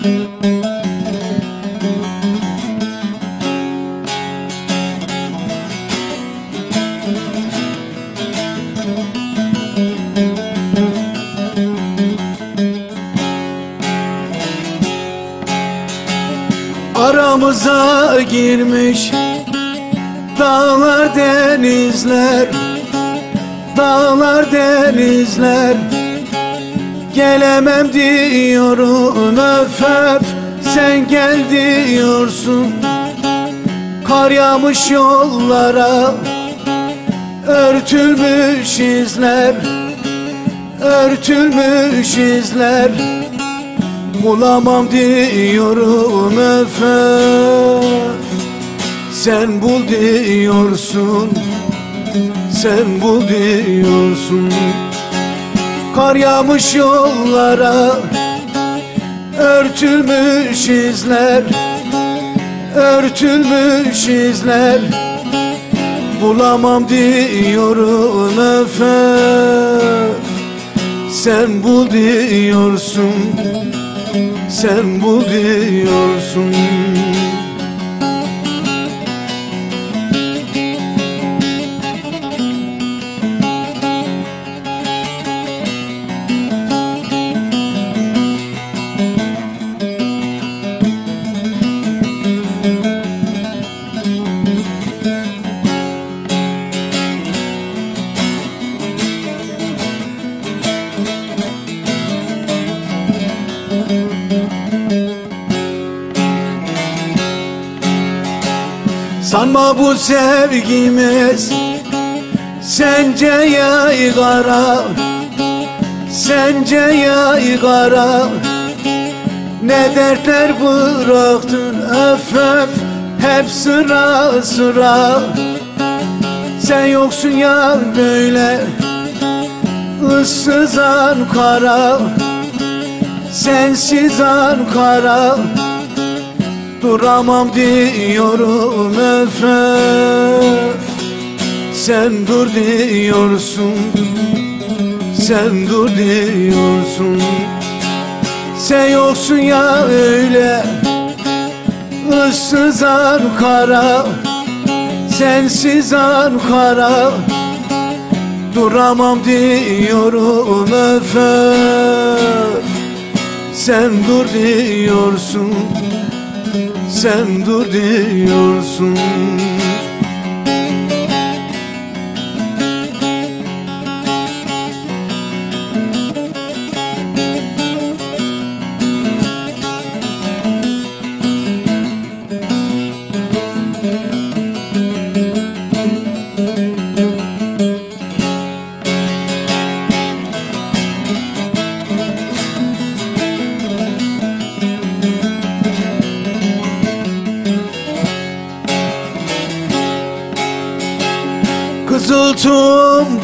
Aramıza girmiş dağlar denizler, dağlar denizler. Gelemem diyorum, öf öf sen gel diyorsun. Kar yağmış yollara, örtülmüş izler, örtülmüş izler. Bulamam diyorum, öf öf sen bul diyorsun, sen bul diyorsun. Kar yağmış yollara, örtülmüş izler, örtülmüş izler. Bulamam diyorum, öf öf sen bul diyorsun, sen bul diyorsun. Sanma bu sevgimiz sence yaygara, sence yaygara. Ne dertler bıraktın, öf öf hep sıra sıra. Sen yoksun ya böyle ıssız Ankara, sensiz Ankara. Duramam diyorum, öf öf sen dur diyorsun, sen dur diyorsun. Sen yoksun ya öyle ıssız Ankara, sensiz Ankara. Duramam diyorum, öf öf sen dur diyorsun, sen dur diyorsun. Kızıltım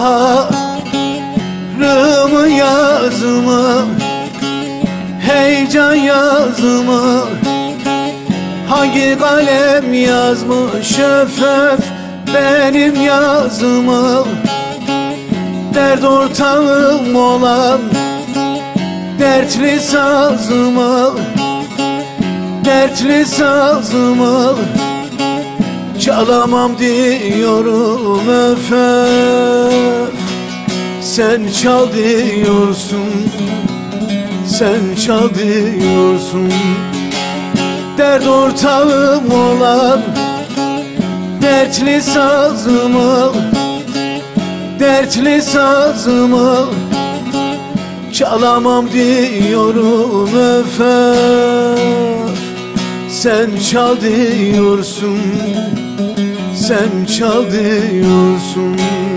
baharımı yazımı, heyecan yazımı. Hangi kalem yazmış, öf öf benim yazımı. Dert ortağım olan dertli sazımı, dertli sazımı. Çalamam diyorum, öf öf sen çal diyorsun, sen çal diyorsun. Dert ortağım olan dertli sazımı, dertli sazımı. Çalamam diyorum, öf öf sen çal diyorsun, sen çal diyorsun.